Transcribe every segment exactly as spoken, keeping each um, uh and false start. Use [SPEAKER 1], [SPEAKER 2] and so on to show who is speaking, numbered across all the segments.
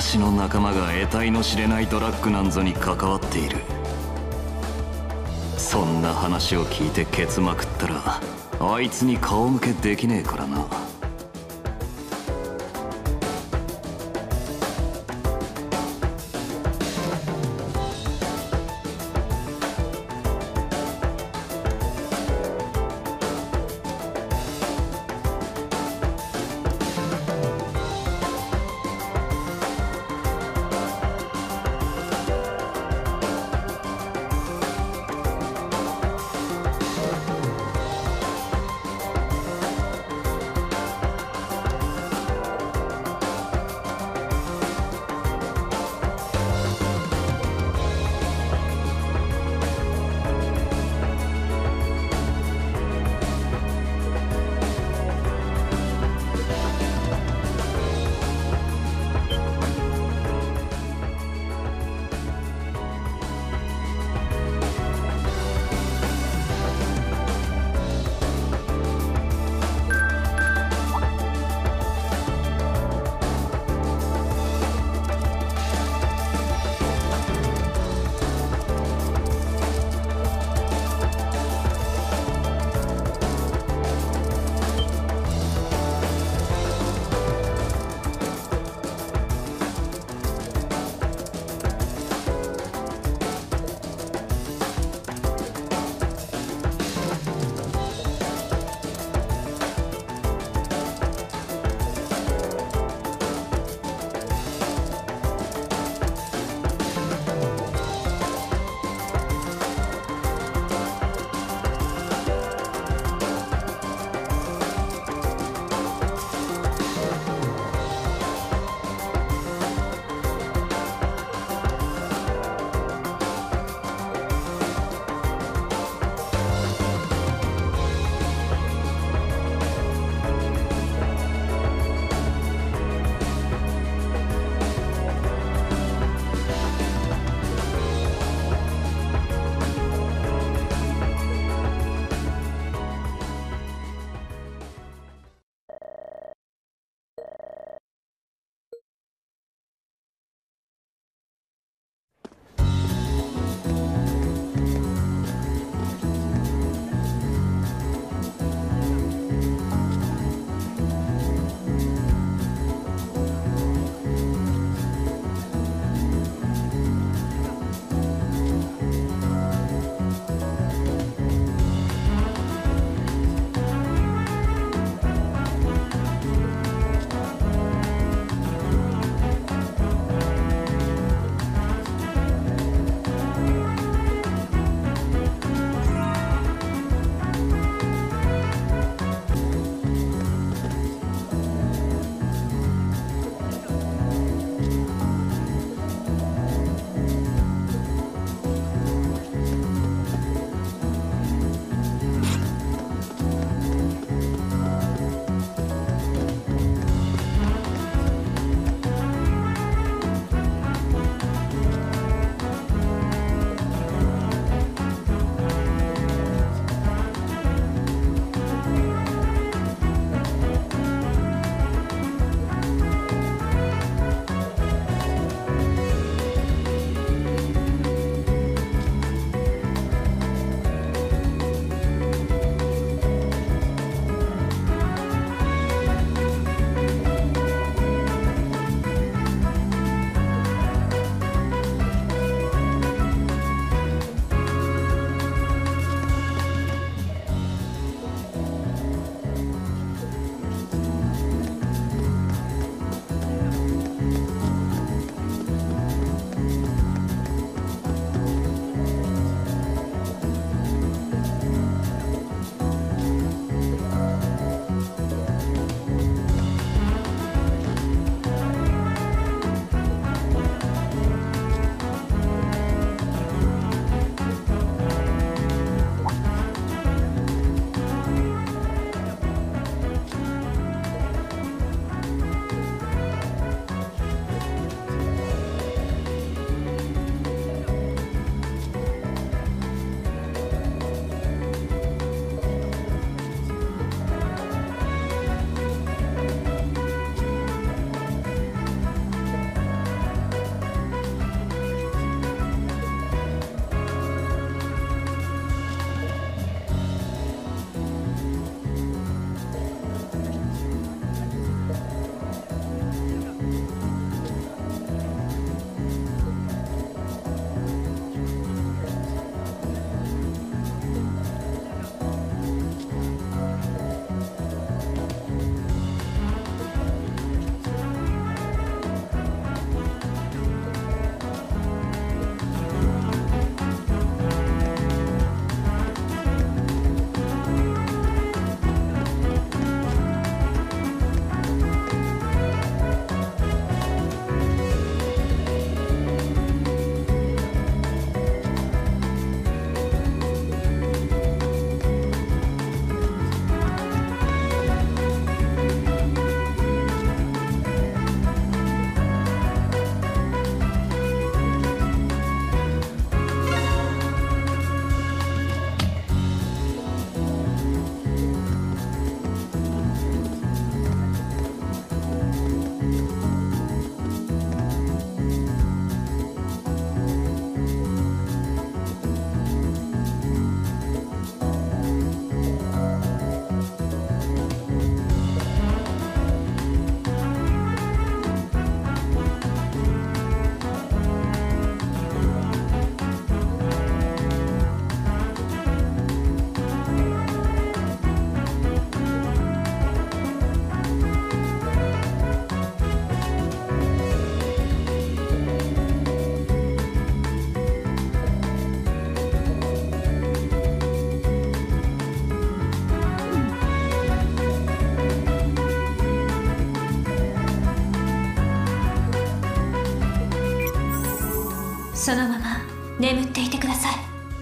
[SPEAKER 1] 私の仲間が得体の知れないドラッグなんぞに関わっている。そんな話を聞いてケツまくったらあいつに顔向けできねえからな。
[SPEAKER 2] そのまま眠っていてください。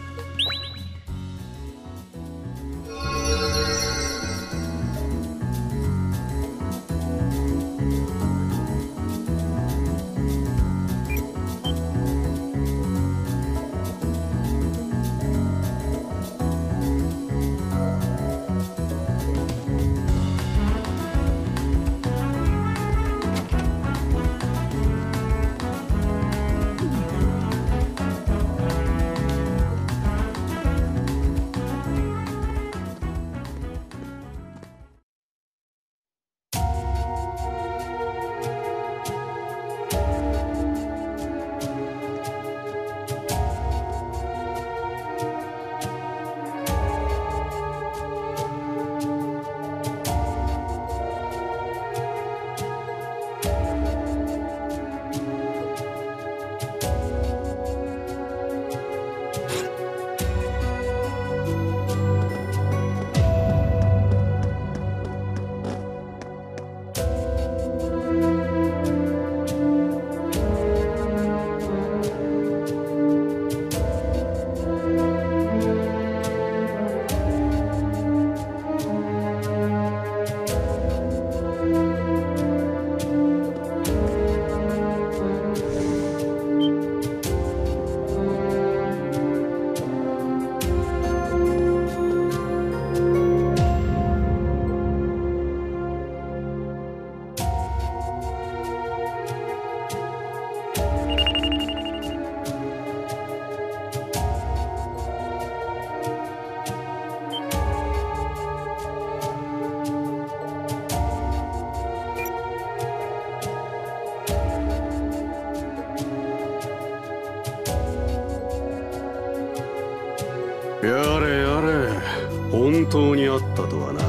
[SPEAKER 3] やれやれ、本当にあったとはな。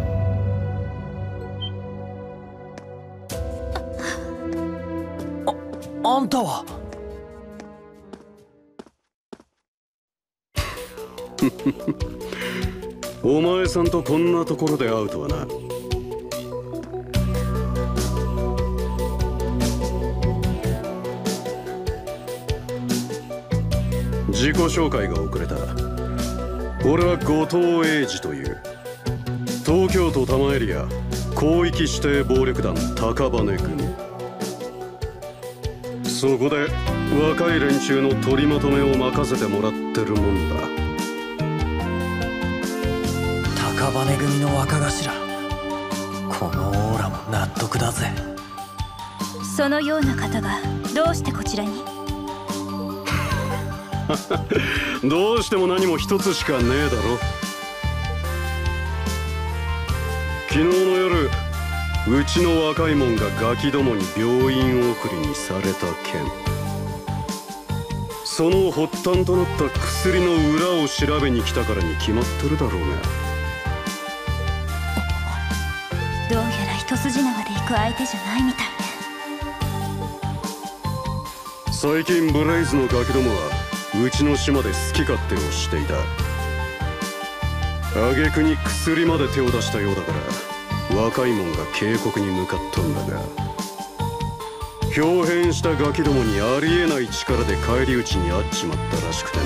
[SPEAKER 4] あ、あんたは
[SPEAKER 3] お前さんとこんなところで会うとはな。自己紹介が遅れた。俺は後藤英二という、東京都多摩エリア広域指定暴力団高羽組。そこで若い連中の取りまとめを任せてもらってるもんだ。
[SPEAKER 4] 高羽組の若頭、このオーラも納得だぜ。
[SPEAKER 2] そのような方がどうしてこちらに？
[SPEAKER 3] どうしても何も一つしかねえだろ。昨日の夜、うちの若いもんがガキどもに病院送りにされた件、その発端となった薬の裏を調べに来たからに決まってるだろうが。
[SPEAKER 2] どうやら一筋縄で行く相手じゃないみたいね。
[SPEAKER 3] 最近ブレイズのガキどもはうちの島で好き勝手をしていた。挙句に薬まで手を出したようだから若いもんが警告に向かったんだが、豹変したガキどもにありえない力で返り討ちにあっちまったらしくてな。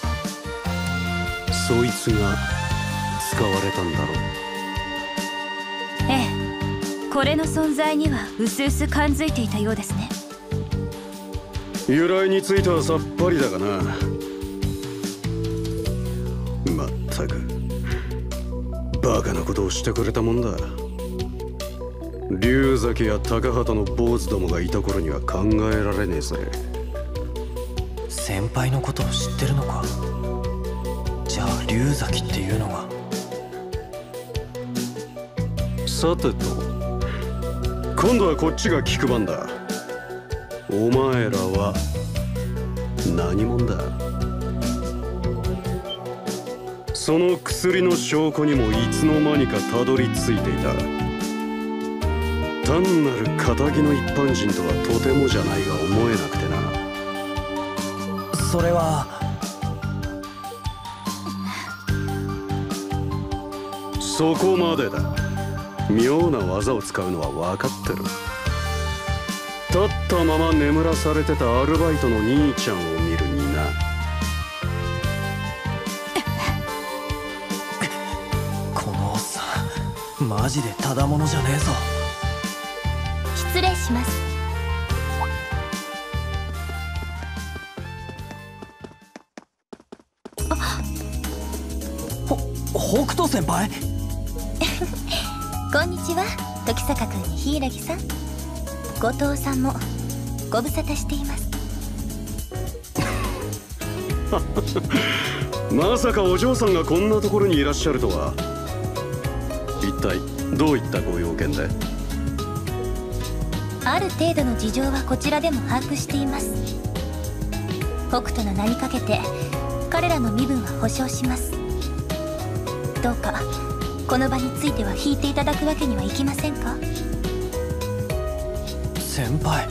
[SPEAKER 3] そいつが使われたんだろう。
[SPEAKER 2] ええ、これの存在にはうすうす感づいていたようですね。
[SPEAKER 3] 由来についてはさっぱりだがな。まったくバカなことをしてくれたもんだ。龍崎や高畑の坊主どもがいた頃には考えられねえぜ。
[SPEAKER 4] 先輩のことを知ってるのか。じゃあ龍崎っていうのが。
[SPEAKER 3] さてと、今度はこっちが聞く番だ。お前らは何者だ。その薬の証拠にもいつの間にかたどり着いていた。単なる堅気の一般人とはとてもじゃないが思えなくてな。
[SPEAKER 4] それは
[SPEAKER 3] そこまでだ。妙な技を使うのは分かってる。立ったまま眠らされてたアルバイトの兄ちゃんを見れ
[SPEAKER 4] マジでただものじゃねえぞ。
[SPEAKER 2] 失礼します。
[SPEAKER 4] ほ北斗先輩
[SPEAKER 2] こんにちは。時坂君に柊さん、後藤さんもご無沙汰しています。
[SPEAKER 3] まさかお嬢さんがこんなところにいらっしゃるとは。一体どういったご用件で？
[SPEAKER 2] ある程度の事情はこちらでも把握しています。北斗の名にかけて彼らの身分は保証します。どうかこの場については引いていただくわけにはいきませんか？
[SPEAKER 4] 先輩。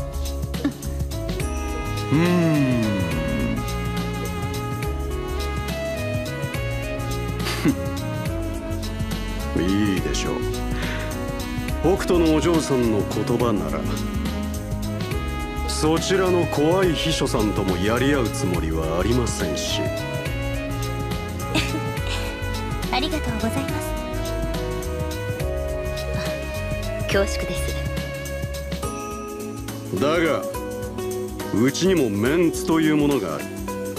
[SPEAKER 3] うーんいいでしょう。北斗のお嬢さんの言葉ならそちらの怖い秘書さんともやり合うつもりはありませんし。
[SPEAKER 2] ありがとうございます。恐縮です。
[SPEAKER 3] だがうちにもメンツというものがある。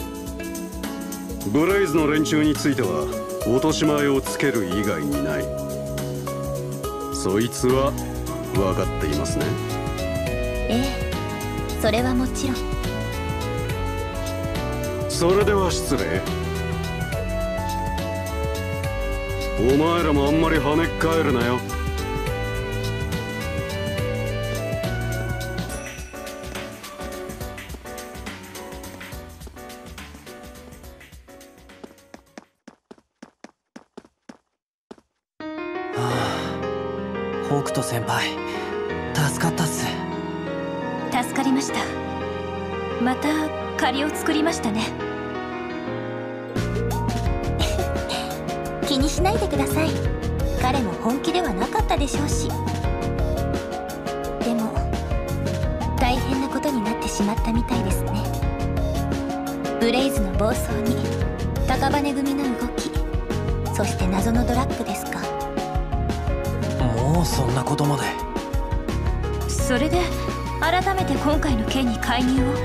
[SPEAKER 3] ブレイズの連中については落とし前をつける以外にない。そいつは分かっていますね。
[SPEAKER 2] ええ、それはもちろん。
[SPEAKER 3] それでは失礼。お前らもあんまり跳ねっ返るなよ。
[SPEAKER 4] 北斗先輩、助かったっす。
[SPEAKER 2] 助かりました。また借りを作りましたね。気にしないでください。彼も本気ではなかったでしょうし。でも大変なことになってしまったみたいですね。ブレイズの暴走に高羽組の動き、そして謎のドラッグですか。
[SPEAKER 4] もうそんなことまで。
[SPEAKER 2] それで改めて今回の件に介入を。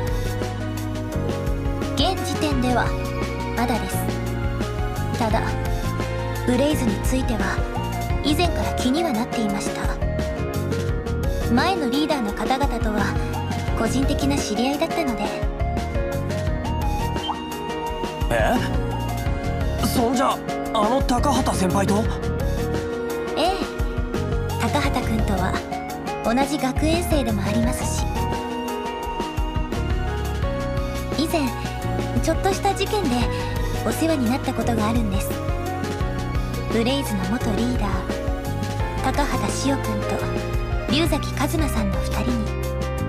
[SPEAKER 2] 現時点ではまだです。ただブレイズについては以前から気にはなっていました。前のリーダーの方々とは個人的な知り合いだったので。
[SPEAKER 4] え？そんじゃあの高畑先輩と？
[SPEAKER 2] ええ、高畑君とは同じ学園生でもありますし、以前ちょっとした事件でお世話になったことがあるんです。ブレイズの元リーダー高畑潮君と龍崎一馬さんのふたりに。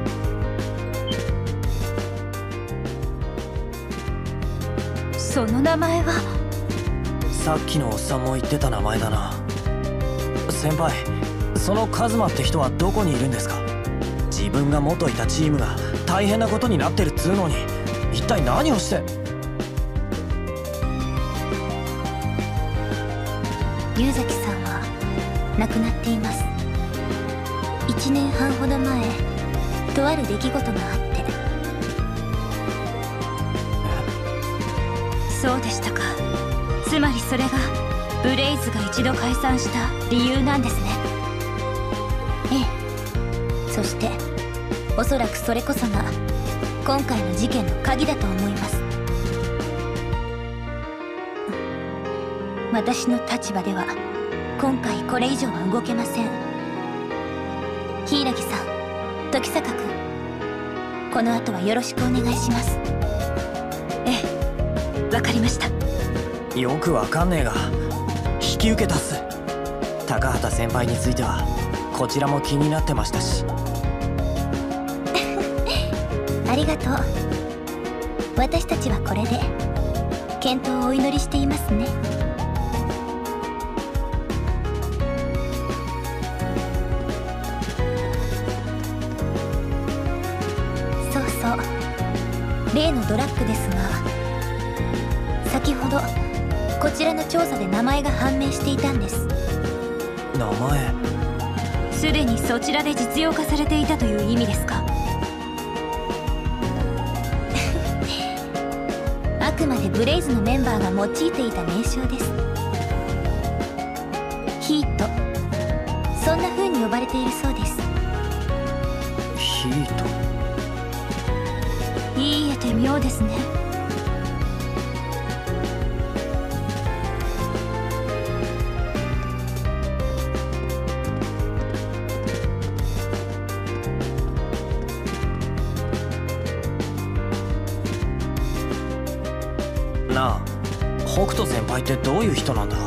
[SPEAKER 2] その名前は？
[SPEAKER 4] さっきのおっさんも言ってた名前だな。先輩、そのカズマって人はどこにいるんですか？自分が元いたチームが大変なことになってるっつうのに一体何をして。
[SPEAKER 2] 龍崎さんは亡くなっています。いちねんはんほど前、とある出来事があって。そうでしたか。つまりそれがブレイズが一度解散した理由なんですね。ええ、そしておそらくそれこそが今回の事件の鍵だと思います。私の立場では今回これ以上は動けません。柊さん、時坂君、この後はよろしくお願いします。ええ、わかりました。
[SPEAKER 4] よくわかんねえが引き受けたっす。高畑先輩についてはこちらも気になってましたし。
[SPEAKER 2] ありがとう。私たちはこれで健闘をお祈りしていますね。そうそう、例のドラッグですが、先ほどこちらの調査で名前が判明していたんです。
[SPEAKER 4] 名前。
[SPEAKER 2] すでにそちらで実用化されていたという意味ですか？あくまでブレイズのメンバーが用いていた名称です。ヒート、そんな風に呼ばれているそうです。
[SPEAKER 4] ヒート。
[SPEAKER 2] いいえて妙ですね。
[SPEAKER 4] なあ、北斗先輩ってどういう人なんだ？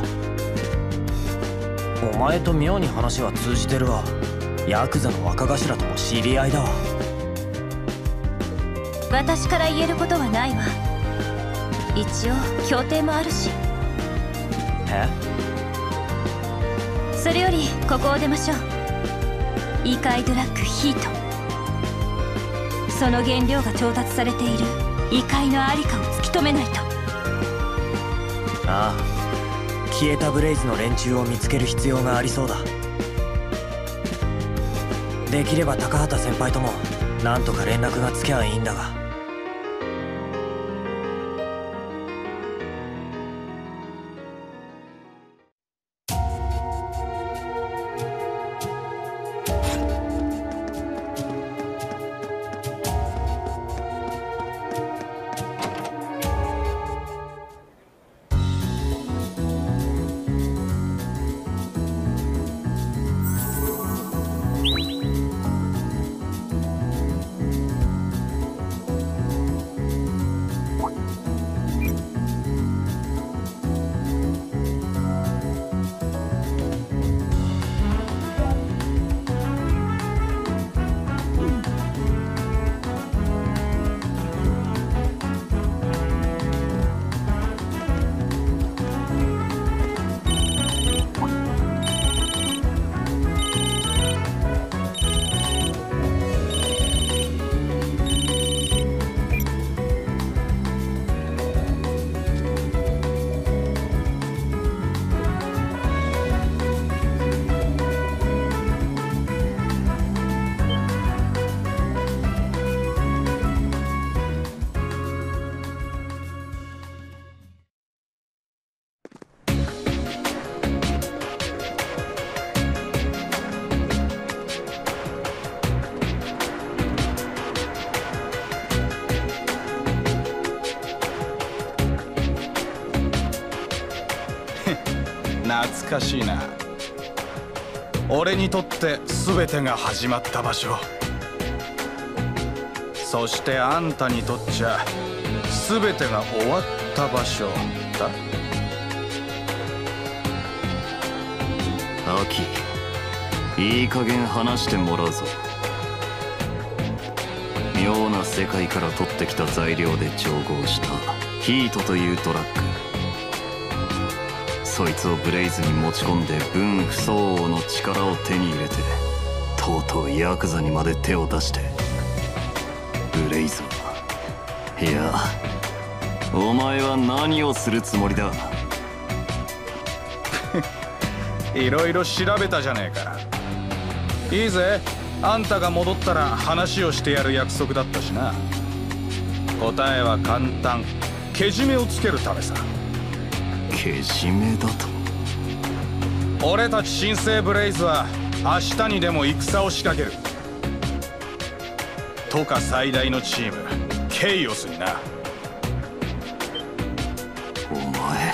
[SPEAKER 4] お前と妙に話は通じてるわ。ヤクザの若頭とも知り合いだわ。
[SPEAKER 2] 私から言えることはないわ。一応協定もあるし。
[SPEAKER 4] え？
[SPEAKER 2] それよりここを出ましょう。異界ドラッグヒート、その原料が調達されている異界のありかを突き止めないと。
[SPEAKER 4] ああ、消えたブレイズの連中を見つける必要がありそうだ。できれば高畑先輩ともなんとか連絡がつきゃいいんだが。
[SPEAKER 5] 懐かしいな。俺にとって全てが始まった場所、そしてあんたにとっちゃ全てが終わった場所だ。
[SPEAKER 1] アキ、いい加減話してもらうぞ。妙な世界から取ってきた材料で調合したヒートというドラッグ、そいつをブレイズに持ち込んで分不相応の力を手に入れて、とうとうヤクザにまで手を出して。ブレイズは、いや、お前は何をするつもりだ？
[SPEAKER 5] いろいろ調べたじゃねえか。いいぜ、あんたが戻ったら話をしてやる約束だったしな。答えは簡単、けじめをつけるためさ。
[SPEAKER 1] けじめだと？
[SPEAKER 5] 俺たち新生ブレイズは明日にでも戦を仕掛ける。トカ最大のチームケイオスにな。
[SPEAKER 1] お前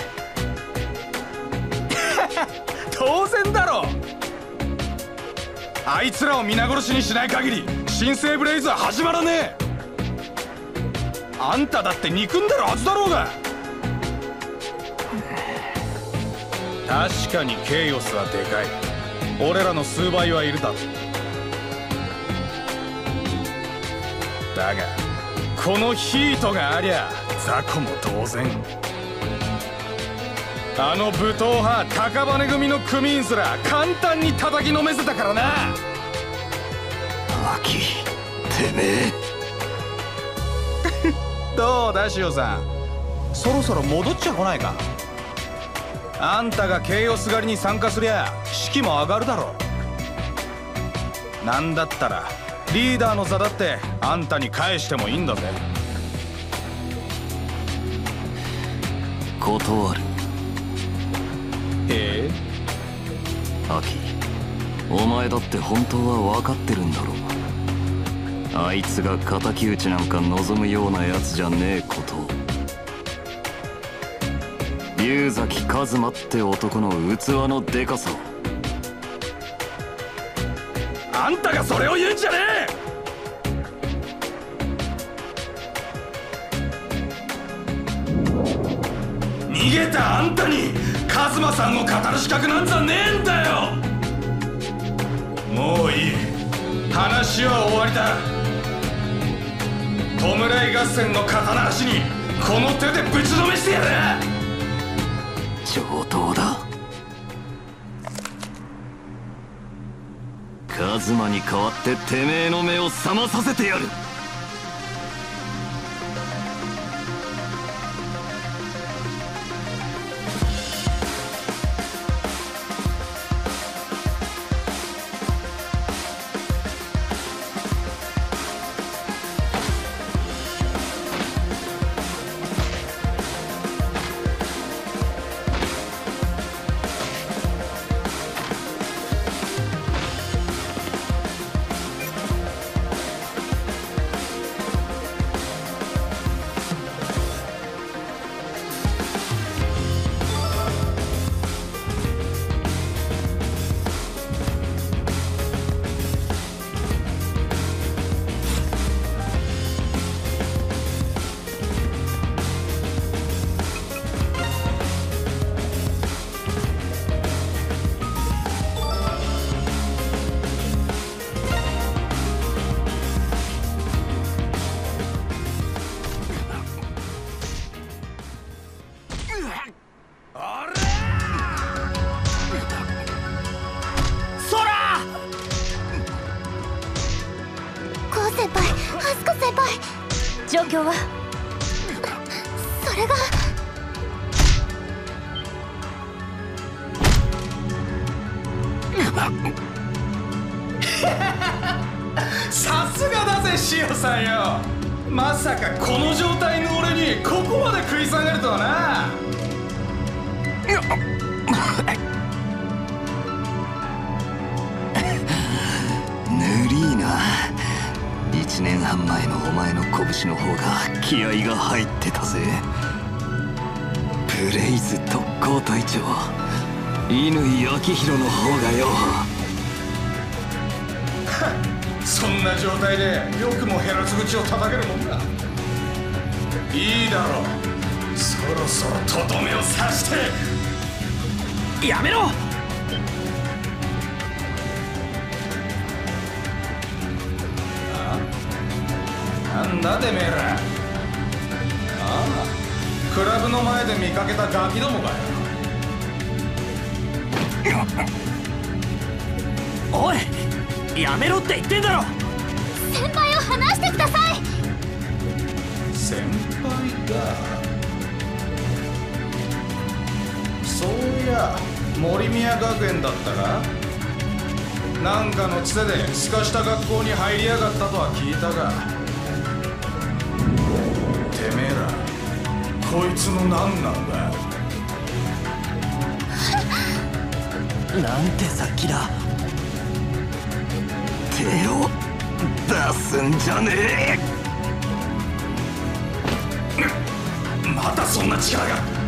[SPEAKER 5] 当然だろ。あいつらを皆殺しにしない限り新生ブレイズは始まらねえ。あんただって憎んでるはずだろうが。確かにケイオスはでかい。俺らの数倍はいるだろう。だがこのヒートがありゃ雑魚も同然。あの武闘派高羽組の組員すら簡単に叩きのめせたからな。
[SPEAKER 1] アキ、てめえ
[SPEAKER 5] どうだシオさん、そろそろ戻っちゃ来ないか。あんたがケイオス狩りに参加すりゃ指識も上がるだろう。なんだったらリーダーの座だってあんたに返してもいいんだぜ。
[SPEAKER 1] 断る。
[SPEAKER 5] へえ。
[SPEAKER 1] アキ、お前だって本当は分かってるんだろう。あいつが敵討ちなんか望むようなやつじゃねえことを。龍崎一馬って男の器のでかさを。
[SPEAKER 5] あんたがそれを言うんじゃねえ。逃げたあんたに一馬さんを語る資格なんざねえんだよ。もういい、話は終わりだ。弔い合戦の刀足にこの手でぶちのめしてやる。
[SPEAKER 1] 上等だ。一馬に代わっててめえの目を覚まさせてやる。
[SPEAKER 2] 状況は？それが
[SPEAKER 5] さすがだぜシオさんよ。まさかこの状態の俺にここまで食い下がるとはな。
[SPEAKER 1] ぬりーな。一年半前のお前の拳の方が気合が入ってたぜ。ブレイズ特攻隊長乾明宏の方がよ。
[SPEAKER 5] そんな状態でよくもヘラつ口を叩けるもんだ。いいだろう、そろそろとどめを刺して。
[SPEAKER 4] やめろ。
[SPEAKER 5] なんだてめえら。ああ、クラブの前で見かけたガキどもかよ。
[SPEAKER 4] おい、やめろって言ってんだろ。
[SPEAKER 2] 先輩を離してください。
[SPEAKER 5] 先輩か。そういや森宮学園だったか。なんかのつてですかした学校に入りやがったとは聞いたが、てめえらこいつの何なんだ。
[SPEAKER 4] なんて先だ。
[SPEAKER 1] 手を出すんじゃね
[SPEAKER 5] え。またそんな力が。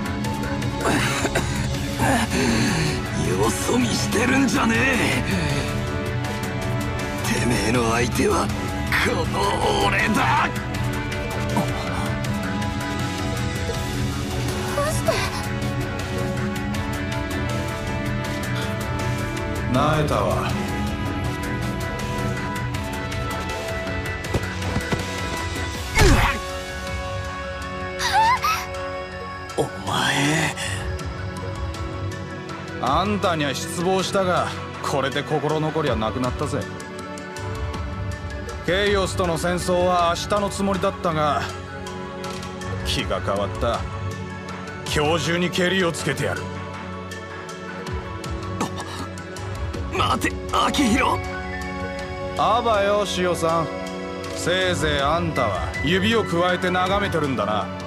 [SPEAKER 1] よそ見してるんじゃねえ。てめえの相手はこの俺だ。
[SPEAKER 2] どうして？
[SPEAKER 5] なえたわ。
[SPEAKER 1] お前。
[SPEAKER 5] あんたには失望したが、これで心残りはなくなったぜ。ケイオスとの戦争は明日のつもりだったが、気が変わった。今日中にケリをつけてやる。
[SPEAKER 1] 待て秋広。
[SPEAKER 5] あばよ塩さん、せいぜいあんたは指をくわえて眺めてるんだな。